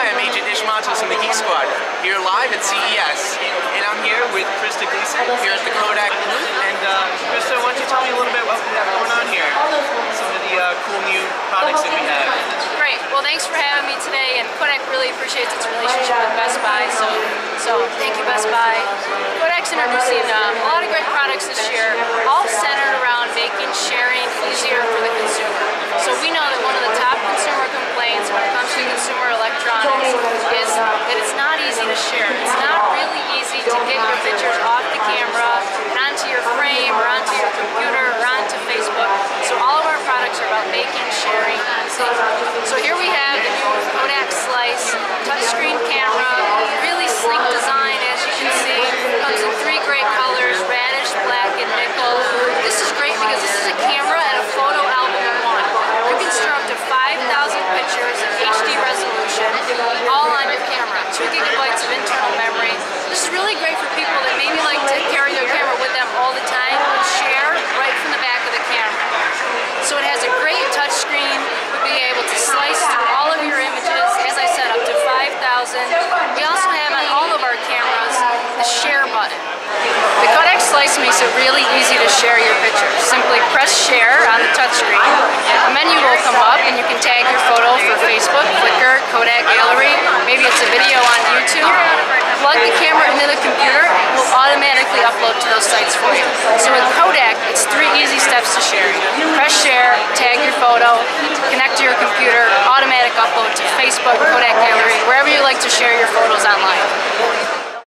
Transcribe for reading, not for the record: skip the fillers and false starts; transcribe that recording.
Hi, I'm Agent Ish Matos from the Geek Squad, here live at CES. And I'm here with Krista Gleason here at the Kodak booth. And Krista, why don't you tell me a little bit what we have going on here? Some of the cool new products that we have. Great. Well, thanks for having me today. And Kodak really appreciates its relationship with Best Buy. So thank you, Best Buy. Kodak's introducing a lot of great products this year, all centered around making sharing easier for the consumer. So we know that one of the top consumer complaints when it comes to consumer electronics is that it's not easy to share. It's not really easy to get your pictures off the camera and onto your frame or onto your computer or onto Facebook. So all of our products are about making sharing easy. So here we have the new Kodak Slice touchscreen camera, really sleek design as you can see. Comes in 3 great colors, radish, black, and nickel. This is great because this is a camera and a photo album in one. You can store up to 5,000 pictures in HD resolution, all on your camera. 2 gigabytes of internal memory. This is really great for people that maybe like to carry their camera with them all the time and share right from the back of the camera. So it has a great touch screen. You'll be able to slice through all of your images, as I said, up to 5,000. We also have on all of our cameras the share button. The Kodak Slice makes it really easy to share your pictures. Simply press share on the touchscreen. A menu will come up and you can tag your photo for Facebook, Flickr, Kodak Gallery. Maybe it's a video on YouTube. Plug the camera into the computer, it will automatically upload to those sites for you. So with Kodak, it's 3 easy steps to sharing. Press share, tag your photo, connect to your computer, automatic upload to Facebook, Kodak Gallery, wherever you like to share your photos online.